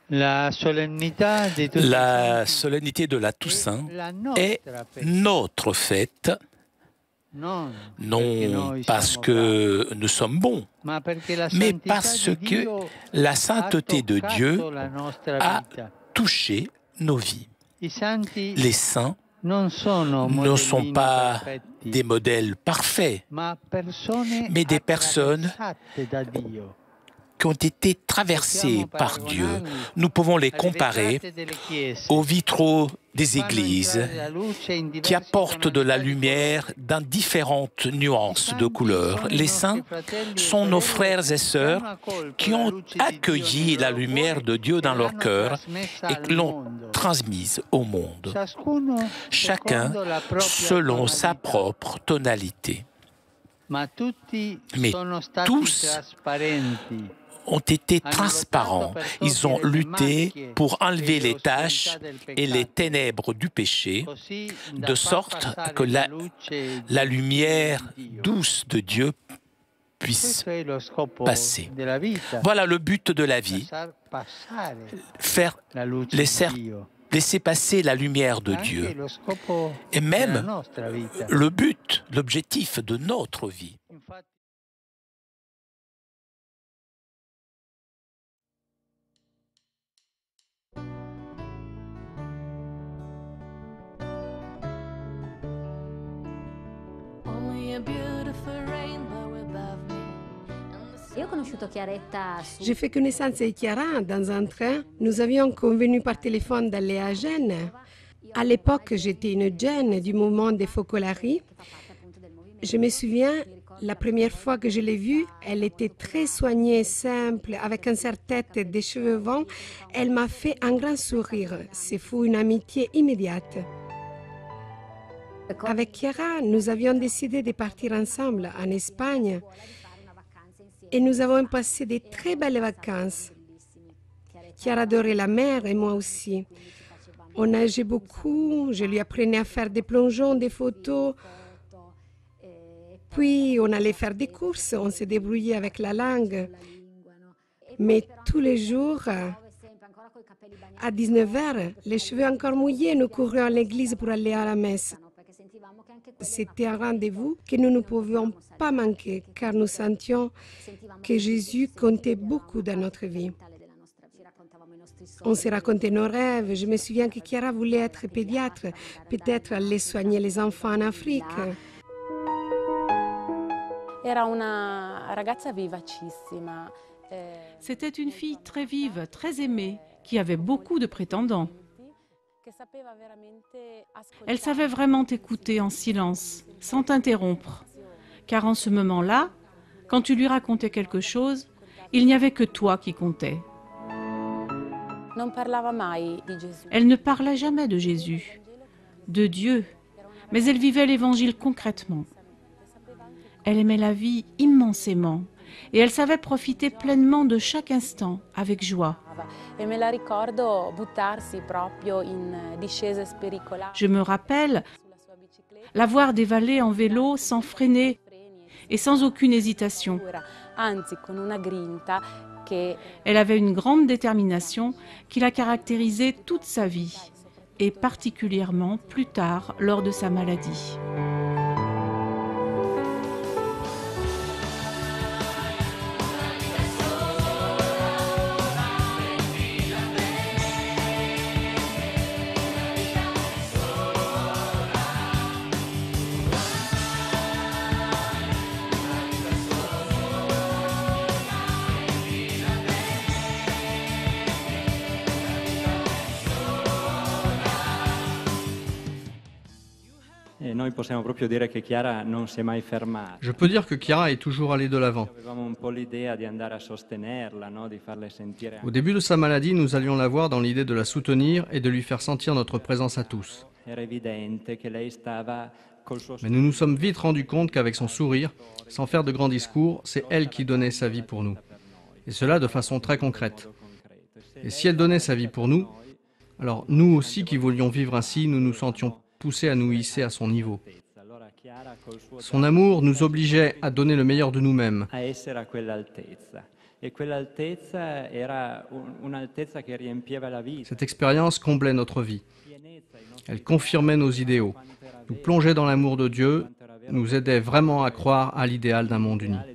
La solennité de la Toussaint est notre fête, non parce que nous sommes bons, mais parce que la sainteté de Dieu a touché nos vies. Les saints ne sont pas des modèles parfaits, mais des personnes qui ont été traversées par Dieu. Nous pouvons les comparer aux vitraux des églises qui apportent de la lumière dans différentes nuances de couleurs. Les saints sont nos frères et sœurs qui ont accueilli la lumière de Dieu dans leur cœur et qui l'ont transmise au monde, chacun selon sa propre tonalité. Mais tous ont été transparents. Ils ont lutté pour enlever les taches et les ténèbres du péché, de sorte que la lumière douce de Dieu puisse passer. Voilà le but de la vie, laisser passer la lumière de Dieu. Et même le but, l'objectif de notre vie. J'ai fait connaissance avec Chiara dans un train. Nous avions convenu par téléphone d'aller à Gênes. À l'époque, j'étais une jeune du mouvement des Focolari. Je me souviens, la première fois que je l'ai vue, elle était très soignée, simple, avec un serre-tête et des cheveux longs. Elle m'a fait un grand sourire. Ce fut une amitié immédiate. Avec Chiara, nous avions décidé de partir ensemble en Espagne et nous avons passé de très belles vacances. Chiara adorait la mer et moi aussi. On nageait beaucoup, je lui apprenais à faire des plongeons, des photos. Puis on allait faire des courses, on se débrouillait avec la langue. Mais tous les jours, à 19h, les cheveux encore mouillés, nous courions à l'église pour aller à la messe. C'était un rendez-vous que nous ne pouvions pas manquer, car nous sentions que Jésus comptait beaucoup dans notre vie. On se racontait nos rêves. Je me souviens que Chiara voulait être pédiatre, peut-être aller soigner les enfants en Afrique. C'était une fille très vive, très aimée, qui avait beaucoup de prétendants. Elle savait vraiment t'écouter en silence, sans t'interrompre. Car en ce moment-là, quand tu lui racontais quelque chose, il n'y avait que toi qui comptais. Elle ne parlait jamais de Jésus, de Dieu, mais elle vivait l'Évangile concrètement. Elle aimait la vie immensément et elle savait profiter pleinement de chaque instant avec joie. Je me rappelle la voir dévaler en vélo sans freiner et sans aucune hésitation. Elle avait une grande détermination qui la caractérisait toute sa vie et particulièrement plus tard lors de sa maladie. Je peux dire que Chiara est toujours allée de l'avant. Au début de sa maladie, nous allions la voir dans l'idée de la soutenir et de lui faire sentir notre présence à tous. Mais nous nous sommes vite rendus compte qu'avec son sourire, sans faire de grands discours, c'est elle qui donnait sa vie pour nous. Et cela de façon très concrète. Et si elle donnait sa vie pour nous, alors nous aussi qui voulions vivre ainsi, nous nous sentions poussés à nous hisser à son niveau. Son amour nous obligeait à donner le meilleur de nous-mêmes. Cette expérience comblait notre vie. Elle confirmait nos idéaux, nous plongeait dans l'amour de Dieu, nous aidait vraiment à croire à l'idéal d'un monde uni.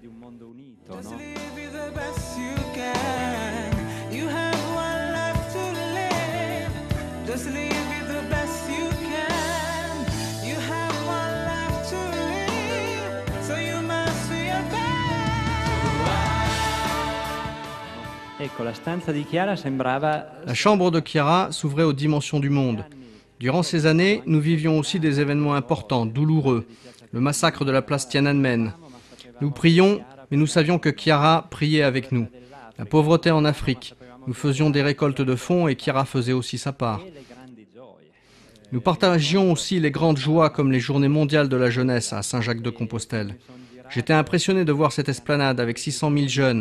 La chambre de Chiara s'ouvrait aux dimensions du monde. Durant ces années, nous vivions aussi des événements importants, douloureux. Le massacre de la place Tiananmen. Nous prions, mais nous savions que Chiara priait avec nous. La pauvreté en Afrique. Nous faisions des récoltes de fonds et Chiara faisait aussi sa part. Nous partagions aussi les grandes joies comme les Journées mondiales de la jeunesse à Saint-Jacques-de-Compostelle. J'étais impressionné de voir cette esplanade avec 600 000 jeunes.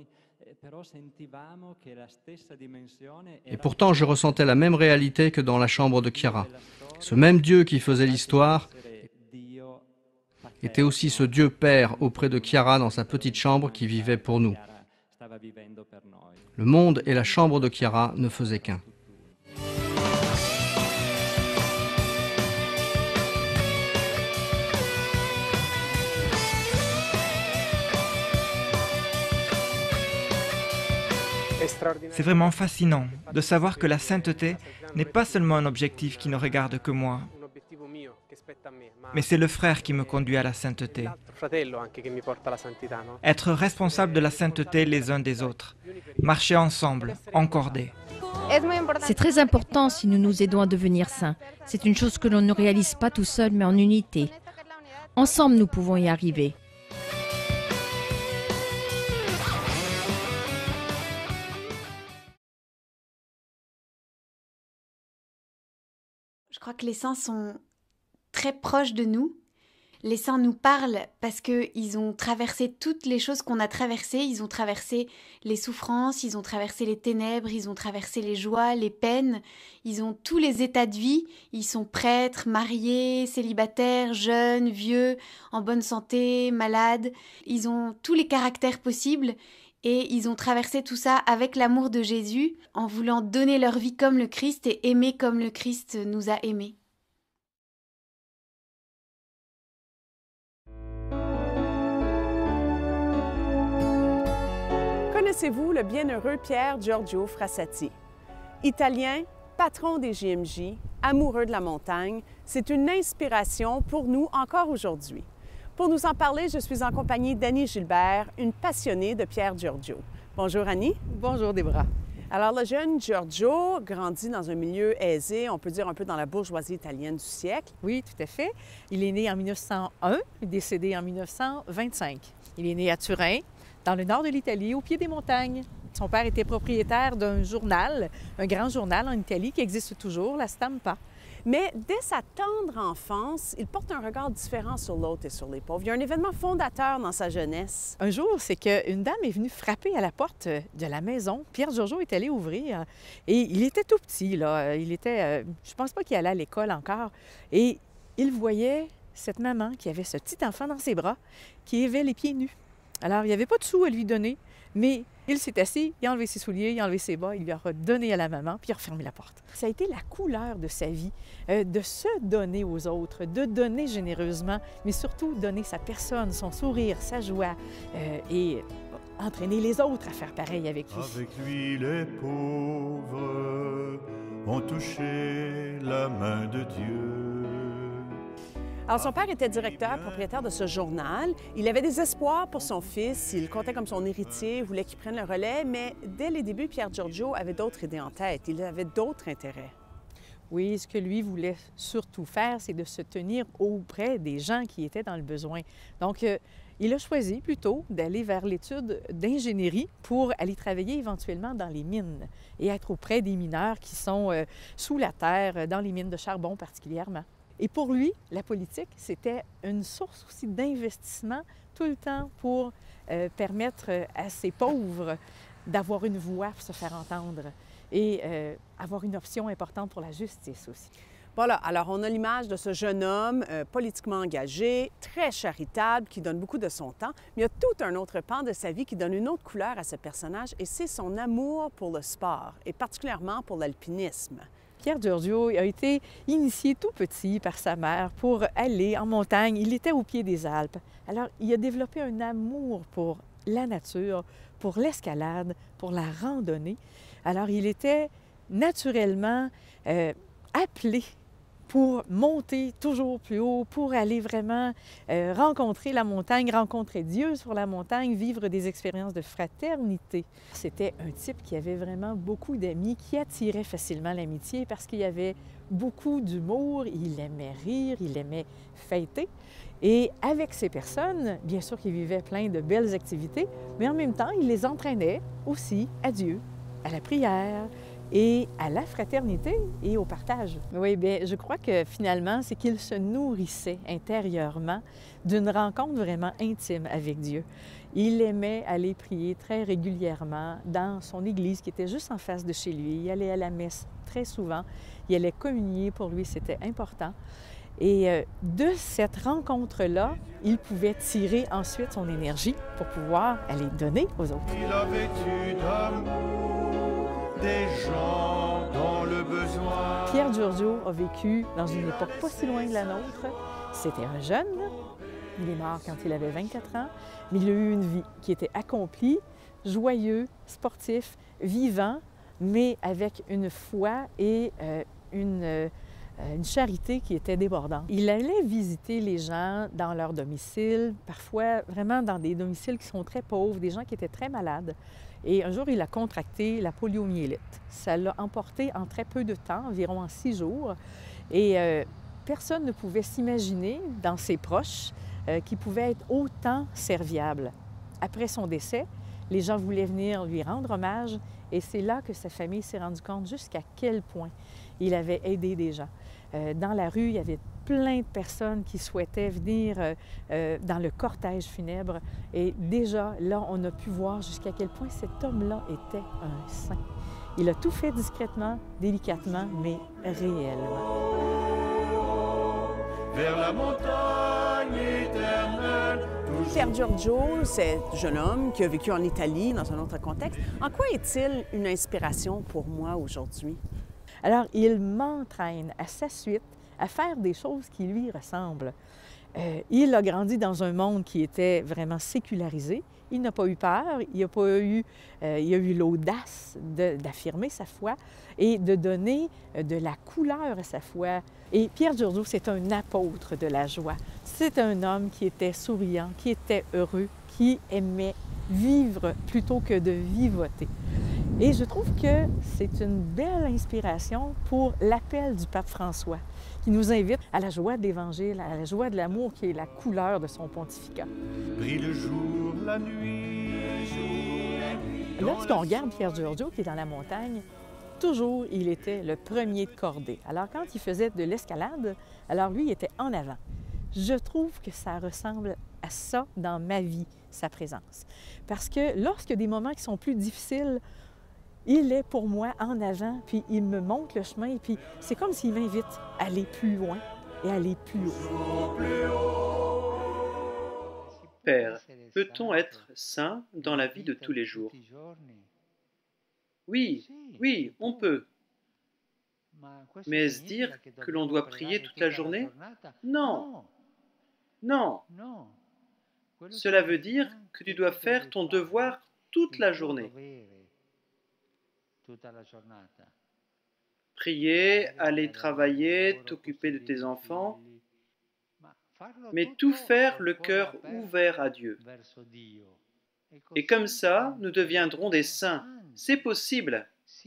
Et pourtant, je ressentais la même réalité que dans la chambre de Chiara. Ce même Dieu qui faisait l'histoire était aussi ce Dieu Père auprès de Chiara dans sa petite chambre qui vivait pour nous. Le monde et la chambre de Chiara ne faisaient qu'un. C'est vraiment fascinant de savoir que la sainteté n'est pas seulement un objectif qui ne regarde que moi, mais c'est le frère qui me conduit à la sainteté. Être responsable de la sainteté les uns des autres, marcher ensemble, en cordée. C'est très important si nous nous aidons à devenir saints. C'est une chose que l'on ne réalise pas tout seul, mais en unité. Ensemble, nous pouvons y arriver. Je crois que les saints sont très proches de nous. Les saints nous parlent parce qu'ils ont traversé toutes les choses qu'on a traversées. Ils ont traversé les souffrances, ils ont traversé les ténèbres, ils ont traversé les joies, les peines. Ils ont tous les états de vie. Ils sont prêtres, mariés, célibataires, jeunes, vieux, en bonne santé, malades. Ils ont tous les caractères possibles. Et ils ont traversé tout ça avec l'amour de Jésus, en voulant donner leur vie comme le Christ et aimer comme le Christ nous a aimés. Connaissez-vous le bienheureux Pier Giorgio Frassati? Italien, patron des JMJ, amoureux de la montagne, c'est une inspiration pour nous encore aujourd'hui. Pour nous en parler, je suis en compagnie d'Annie Gilbert, une passionnée de Pier Giorgio. Bonjour Annie. Bonjour Débra. Alors le jeune Giorgio grandit dans un milieu aisé, on peut dire un peu dans la bourgeoisie italienne du siècle. Oui, tout à fait. Il est né en 1901, décédé en 1925. Il est né à Turin, dans le nord de l'Italie, au pied des montagnes. Son père était propriétaire d'un journal, un grand journal en Italie qui existe toujours, la Stampa. Mais dès sa tendre enfance, il porte un regard différent sur l'autre et sur les pauvres. Il y a un événement fondateur dans sa jeunesse. Un jour, c'est qu'une dame est venue frapper à la porte de la maison. Pier Giorgio est allé ouvrir et il était tout petit, là. Il était, je pense pas qu'il allait à l'école encore. Et il voyait cette maman qui avait ce petit enfant dans ses bras, qui avait les pieds nus. Alors, il n'y avait pas de sous à lui donner, mais il s'est assis, il a enlevé ses souliers, il a enlevé ses bas, il lui a redonné à la maman, puis il a refermé la porte. Ça a été la couleur de sa vie, de se donner aux autres, de donner généreusement, mais surtout donner sa personne, son sourire, sa joie, et entraîner les autres à faire pareil avec lui. Avec lui, les pauvres ont touché la main de Dieu. Alors, son père était directeur, propriétaire de ce journal. Il avait des espoirs pour son fils. Il comptait comme son héritier, voulait qu'il prenne le relais. Mais dès les débuts, Pier Giorgio avait d'autres idées en tête. Il avait d'autres intérêts. Oui, ce que lui voulait surtout faire, c'est de se tenir auprès des gens qui étaient dans le besoin. Donc, il a choisi plutôt d'aller vers l'étude d'ingénierie pour aller travailler éventuellement dans les mines et être auprès des mineurs qui sont sous la terre, dans les mines de charbon particulièrement. Et pour lui, la politique, c'était une source aussi d'investissement tout le temps pour permettre à ces pauvres d'avoir une voix pour se faire entendre et avoir une option importante pour la justice aussi. Voilà, alors on a l'image de ce jeune homme politiquement engagé, très charitable, qui donne beaucoup de son temps, mais il y a tout un autre pan de sa vie qui donne une autre couleur à ce personnage, et c'est son amour pour le sport, et particulièrement pour l'alpinisme. Pierre Giorgio a été initié tout petit par sa mère pour aller en montagne. Il était au pied des Alpes. Alors, il a développé un amour pour la nature, pour l'escalade, pour la randonnée. Alors, il était naturellement appelé pour monter toujours plus haut, pour aller vraiment rencontrer la montagne, rencontrer Dieu sur la montagne, vivre des expériences de fraternité. C'était un type qui avait vraiment beaucoup d'amis, qui attirait facilement l'amitié parce qu'il y avait beaucoup d'humour, il aimait rire, il aimait fêter. Et avec ces personnes, bien sûr qu'il vivait plein de belles activités, mais en même temps, il les entraînait aussi à Dieu, à la prière, et à la fraternité et au partage. Oui, bien, je crois que finalement, c'est qu'il se nourrissait intérieurement d'une rencontre vraiment intime avec Dieu. Il aimait aller prier très régulièrement dans son église qui était juste en face de chez lui. Il allait à la messe très souvent. Il allait communier, pour lui, c'était important. Et de cette rencontre-là, il pouvait tirer ensuite son énergie pour pouvoir aller donner aux autres. Il a vécu d'amour des gens dans le besoin. Pierre Giorgio a vécu dans une époque pas si loin de la nôtre. C'était un jeune. Il est mort quand il avait 24 ans. Mais il a eu une vie qui était accomplie, joyeux, sportif, vivant, mais avec une foi et une charité qui était débordante. Il allait visiter les gens dans leur domicile, parfois vraiment dans des domiciles qui sont très pauvres, des gens qui étaient très malades. Et un jour, il a contracté la poliomyélite. Ça l'a emporté en très peu de temps, environ en 6 jours. Et personne ne pouvait s'imaginer, dans ses proches, qu'il pouvait être autant serviable. Après son décès, les gens voulaient venir lui rendre hommage, et c'est là que sa famille s'est rendue compte jusqu'à quel point il avait aidé des gens. Dans la rue, il y avait plein de personnes qui souhaitaient venir dans le cortège funèbre. Et déjà, là, on a pu voir jusqu'à quel point cet homme-là était un saint. Il a tout fait discrètement, délicatement, mais réellement. Vers la montagne éternelle. Pierre Giorgio, c'est un jeune homme qui a vécu en Italie dans un autre contexte. En quoi est-il une inspiration pour moi aujourd'hui? Alors, il m'entraîne à sa suite à faire des choses qui lui ressemblent. Il a grandi dans un monde qui était vraiment sécularisé. Il n'a pas eu peur, il a eu l'audace d'affirmer sa foi et de donner de la couleur à sa foi. Et Pierre Giorgio, c'est un apôtre de la joie. C'est un homme qui était souriant, qui était heureux, qui aimait vivre plutôt que de vivoter. Et je trouve que c'est une belle inspiration pour l'appel du pape François, qui nous invite à la joie de l'Évangile, à la joie de l'amour qui est la couleur de son pontificat. Brille le jour, la nuit. Lorsqu'on regarde Pierre Giorgio qui est dans la montagne, toujours il était le premier de cordée. Alors quand il faisait de l'escalade, alors lui il était en avant. Je trouve que ça ressemble à ça dans ma vie, sa présence. Parce que lorsqu'il y a des moments qui sont plus difficiles, il est pour moi en avant, puis il me montre le chemin, et puis c'est comme s'il m'invite à aller plus loin et à aller plus haut. Père, peut-on être saint dans la vie de tous les jours? Oui, oui, on peut. Mais est-ce dire que l'on doit prier toute la journée? Non. Non. Cela veut dire que tu dois faire ton devoir toute la journée. Prier, aller travailler, t'occuper de tes enfants, mais tout faire le cœur ouvert à Dieu. Et comme ça, nous deviendrons des saints. C'est possible.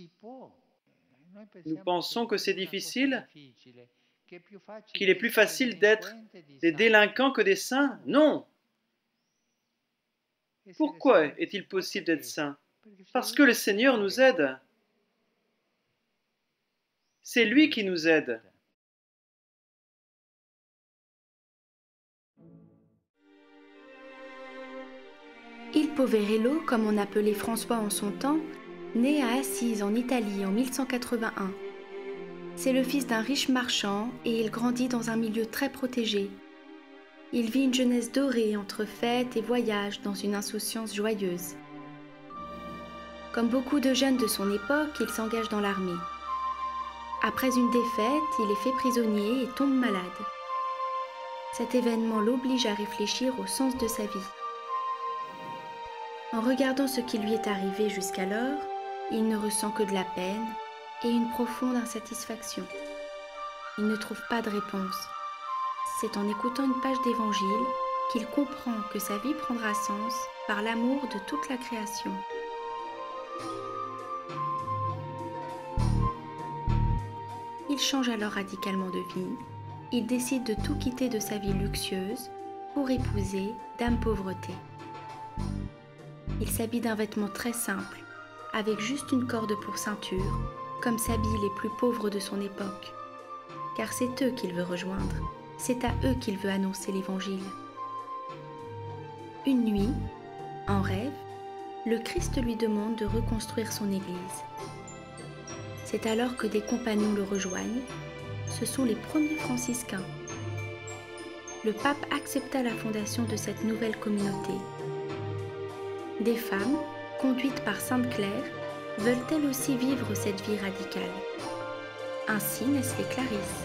Nous pensons que c'est difficile, qu'il est plus facile d'être des délinquants que des saints. Non. Pourquoi est-il possible d'être saint? Parce que le Seigneur nous aide. C'est lui qui nous aide. Il Poverello, comme on appelait François en son temps, né à Assise en Italie en 1181. C'est le fils d'un riche marchand et il grandit dans un milieu très protégé. Il vit une jeunesse dorée entre fêtes et voyages dans une insouciance joyeuse. Comme beaucoup de jeunes de son époque, il s'engage dans l'armée. Après une défaite, il est fait prisonnier et tombe malade. Cet événement l'oblige à réfléchir au sens de sa vie. En regardant ce qui lui est arrivé jusqu'alors, il ne ressent que de la peine et une profonde insatisfaction. Il ne trouve pas de réponse. C'est en écoutant une page d'Évangile qu'il comprend que sa vie prendra sens par l'amour de toute la création. Il change alors radicalement de vie. Il décide de tout quitter de sa vie luxueuse pour épouser Dame Pauvreté. Il s'habille d'un vêtement très simple, avec juste une corde pour ceinture, comme s'habillent les plus pauvres de son époque. Car c'est eux qu'il veut rejoindre, c'est à eux qu'il veut annoncer l'Évangile. Une nuit, en rêve, le Christ lui demande de reconstruire son Église. C'est alors que des compagnons le rejoignent. Ce sont les premiers franciscains. Le pape accepta la fondation de cette nouvelle communauté. Des femmes, conduites par Sainte Claire, veulent elles aussi vivre cette vie radicale. Ainsi naissent les Clarisses.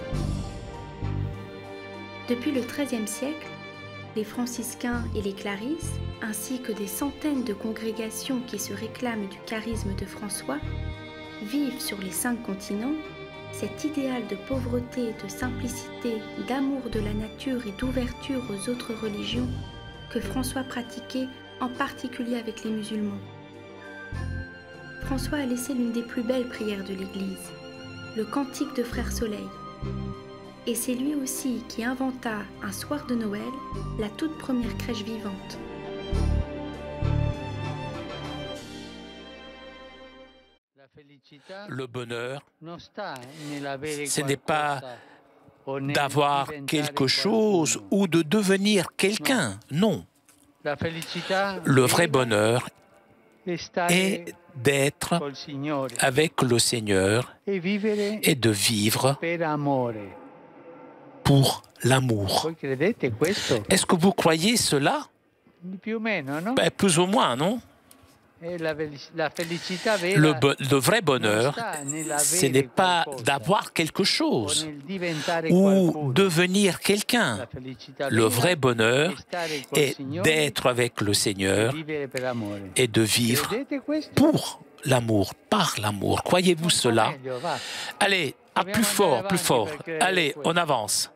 Depuis le XIIIe siècle, les franciscains et les Clarisses, ainsi que des centaines de congrégations qui se réclament du charisme de François, vivent sur les 5 continents cet idéal de pauvreté, de simplicité, d'amour de la nature et d'ouverture aux autres religions que François pratiquait en particulier avec les musulmans. François a laissé l'une des plus belles prières de l'Église, le Cantique de Frère Soleil. Et c'est lui aussi qui inventa, un soir de Noël, la toute première crèche vivante. Le bonheur, ce n'est pas d'avoir quelque chose ou de devenir quelqu'un, non. Le vrai bonheur est d'être avec le Seigneur et de vivre pour l'amour. Est-ce que vous croyez cela? Plus ou moins, non? Le vrai bonheur, ce n'est pas d'avoir quelque chose ou devenir quelqu'un. Le vrai bonheur est d'être avec le Seigneur et de vivre pour l'amour, par l'amour. Croyez-vous cela? Allez, plus fort, plus fort. Allez, on avance.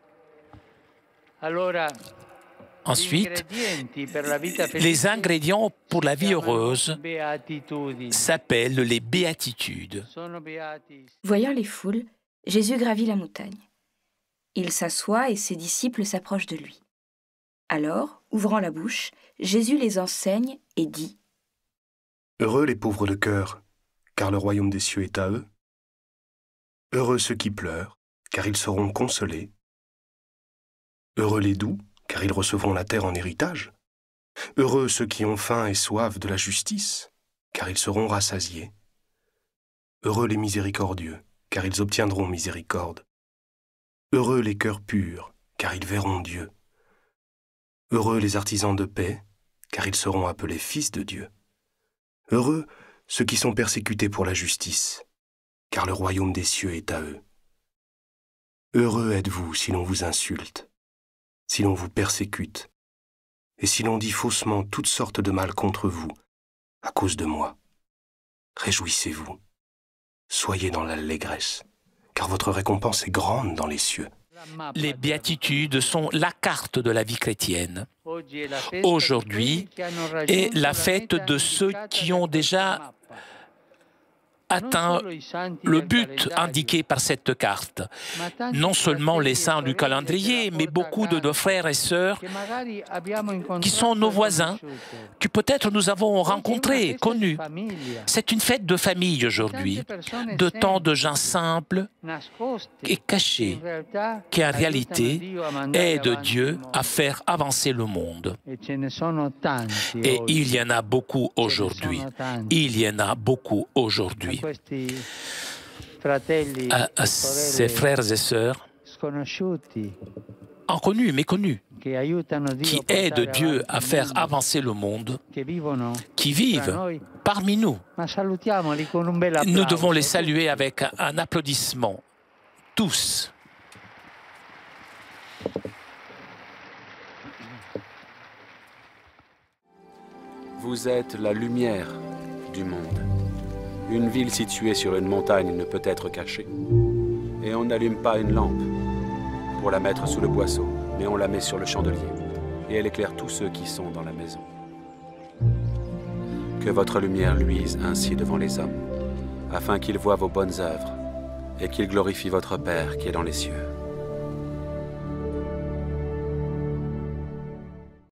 Ensuite, les ingrédients pour la vie heureuse s'appellent les béatitudes. Voyant les foules, Jésus gravit la montagne. Il s'assoit et ses disciples s'approchent de lui. Alors, ouvrant la bouche, Jésus les enseigne et dit : Heureux les pauvres de cœur, car le royaume des cieux est à eux. Heureux ceux qui pleurent, car ils seront consolés. Heureux les doux, car ils recevront la terre en héritage. Heureux ceux qui ont faim et soif de la justice, car ils seront rassasiés. Heureux les miséricordieux, car ils obtiendront miséricorde. Heureux les cœurs purs, car ils verront Dieu. Heureux les artisans de paix, car ils seront appelés fils de Dieu. Heureux ceux qui sont persécutés pour la justice, car le royaume des cieux est à eux. Heureux êtes-vous si l'on vous insulte, si l'on vous persécute, et si l'on dit faussement toutes sortes de mal contre vous, à cause de moi. Réjouissez-vous, soyez dans l'allégresse, car votre récompense est grande dans les cieux. Les béatitudes sont la carte de la vie chrétienne. Aujourd'hui est la fête de ceux qui ont déjà atteint le but indiqué par cette carte. Non seulement les saints du calendrier, mais beaucoup de nos frères et sœurs qui sont nos voisins, que peut-être nous avons rencontrés, connus. C'est une fête de famille aujourd'hui, de tant de gens simples et cachés, qui en réalité aident Dieu à faire avancer le monde. Et il y en a beaucoup aujourd'hui. Il y en a beaucoup aujourd'hui. à ses frères et sœurs inconnus, méconnus, qui aident Dieu à faire avancer le monde, qui vivent parmi nous. Nous devons les saluer avec un applaudissement, tous. Vous êtes la lumière du monde. Une ville située sur une montagne ne peut être cachée. Et on n'allume pas une lampe pour la mettre sous le boisseau, mais on la met sur le chandelier. Et elle éclaire tous ceux qui sont dans la maison. Que votre lumière luise ainsi devant les hommes, afin qu'ils voient vos bonnes œuvres et qu'ils glorifient votre Père qui est dans les cieux.